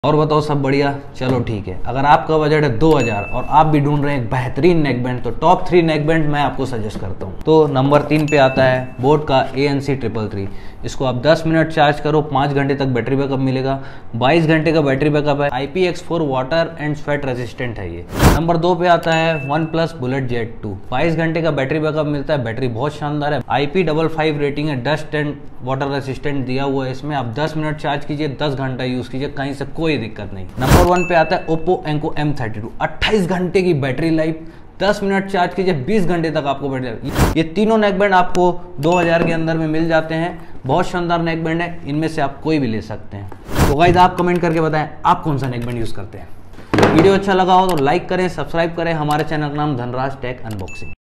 और बताओ सब बढ़िया। चलो ठीक है, अगर आपका बजट है 2000 और आप भी ढूंढ रहे हैं एक बेहतरीन नेक बैंड, तो टॉप 3 नेक बैंड मैं आपको सजेस्ट करता हूँ। तो नंबर 3 पे आता है बोट का ANC 333। इसको आप 10 मिनट चार्ज करो, 5 घंटे तक बैटरी बैकअप मिलेगा। 22 घंटे का बैटरी बैकअप है। IPX4 water and sweat resistant है ये। नंबर 2 पे आता है OnePlus Bullet Z2। 22 घंटे का बैटरी बैकअप मिलता है। बैटरी बहुत शानदार है। IP55 रेटिंग है। डस्ट एंड वाटर रेसिस्टेंट दिया हुआ है इसमें। आप 10 मिनट चार्ज कीजिए, 10 घंटा यूज कीजिए, कहीं से कोई दिक्कत नहीं। नंबर 1 पे आता है Oppo Enco M32। 28 घंटे की बैटरी लाइफ, 10 मिनट चार्ज कीजिए, 20 घंटे तक आपको बैटरी। ये तीनों नेक बैंड आपको 2000 के अंदर में मिल जाते हैं। बहुत शानदार नेक बैंड है, इनमें से आप कोई भी ले सकते हैं। तो गाइस आप कमेंट करके बताएं आप कौन सा नेक बैंड यूज करते हैं। वीडियो अच्छा लगा हो तो लाइक करें, सब्सक्राइब करें। हमारे चैनल का नाम धनराज टेक अनबॉक्सिंग।